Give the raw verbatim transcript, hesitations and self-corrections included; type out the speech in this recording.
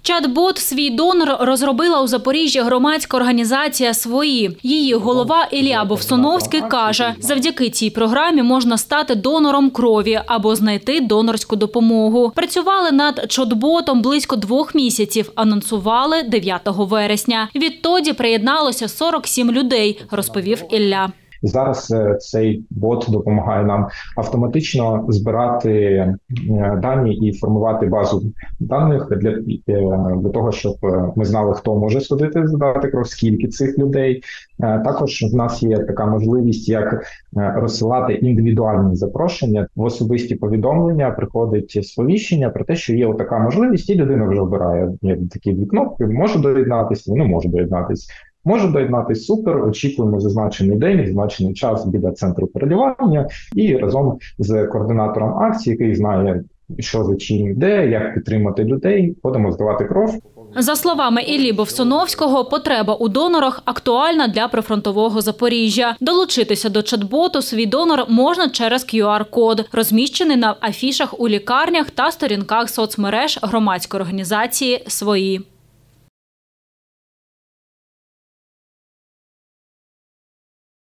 Чат-бот «Свій донор» розробила у Запоріжжі громадська організація «Свої». Її голова Ілля Бовсуновський каже, завдяки цій програмі можна стати донором крові або знайти донорську допомогу. Працювали над чат-ботом близько двох місяців, анонсували дев'ятого вересня. Відтоді приєдналося сорок сім людей, розповів Ілля. Зараз цей бот допомагає нам автоматично збирати дані і формувати базу даних для, для того, щоб ми знали, хто може сходити здати кров, скільки цих людей. Також в нас є така можливість, як розсилати індивідуальні запрошення. В особисті повідомлення приходить сповіщення про те, що є така можливість, і людина вже обирає. Є такі дві кнопки, може доєднатися, не може доєднатися. Може доєднатися, супер, очікуємо зазначений день, зазначений час біля центру переливання і разом з координатором акції, який знає, що за чим йде, як підтримати людей, будемо здавати кров. За словами Іллі Бовсуновського, потреба у донорах актуальна для прифронтового Запоріжжя. Долучитися до чат-боту «Свій донор» можна через кю ар код, розміщений на афішах у лікарнях та сторінках соцмереж громадської організації «Свої».